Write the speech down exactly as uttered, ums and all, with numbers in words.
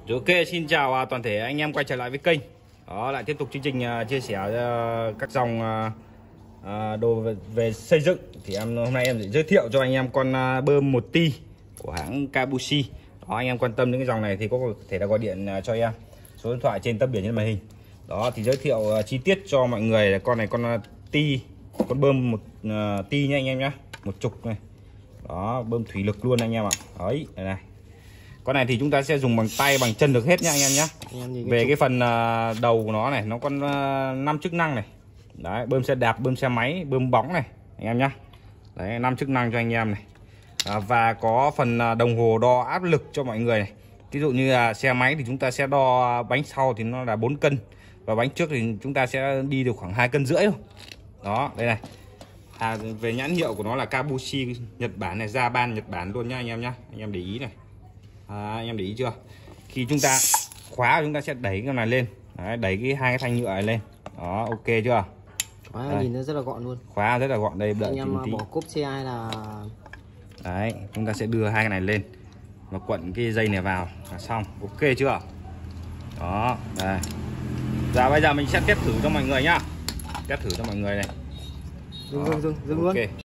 Rồi, ok, xin chào à, toàn thể anh em quay trở lại với kênh. Đó, lại tiếp tục chương trình uh, chia sẻ uh, các dòng uh, uh, đồ về, về xây dựng. Thì em hôm nay em sẽ giới thiệu cho anh em con uh, bơm một ti của hãng Kabushi. Đó, anh em quan tâm đến cái dòng này thì có thể là gọi điện uh, cho em, số điện thoại trên tấm biển trên màn hình. Đó, thì giới thiệu uh, chi tiết cho mọi người là con này con uh, ti, con bơm một uh, ti nha anh em nhé, một trục này. Đó, bơm thủy lực luôn anh em ạ. Đấy, đây này. Con này thì chúng ta sẽ dùng bằng tay bằng chân được hết nhá anh em nhé. Về cái, cái phần đầu của nó này, nó có năm chức năng này. Đấy, bơm xe đạp, bơm xe máy, bơm bóng này anh em nhé. Đấy, năm chức năng cho anh em này. À, và có phần đồng hồ đo áp lực cho mọi người này. Ví dụ như là xe máy thì chúng ta sẽ đo bánh sau thì nó là bốn cân, và bánh trước thì chúng ta sẽ đi được khoảng hai cân rưỡi thôi. Đó, đây này. À, về nhãn hiệu của nó là Kabushi Nhật Bản này, Japan Nhật Bản luôn nhá anh em nhá. Anh em để ý này. À, anh em để ý chưa? Khi chúng ta khóa chúng ta sẽ đẩy cái này lên. Đấy, đẩy cái hai cái thanh nhựa này lên. Đó, ok chưa? Khóa nhìn nó rất là gọn luôn. Khóa rất là gọn đây, đợi anh em tí. bỏ cốp xe hay là đấy, chúng ta sẽ đưa hai cái này lên và quận cái dây này vào là xong. Ok chưa? Đó, đây. Giờ bây giờ mình sẽ test thử cho mọi người nhá. Test thử cho mọi người này. dừng dừng dừng dừng luôn.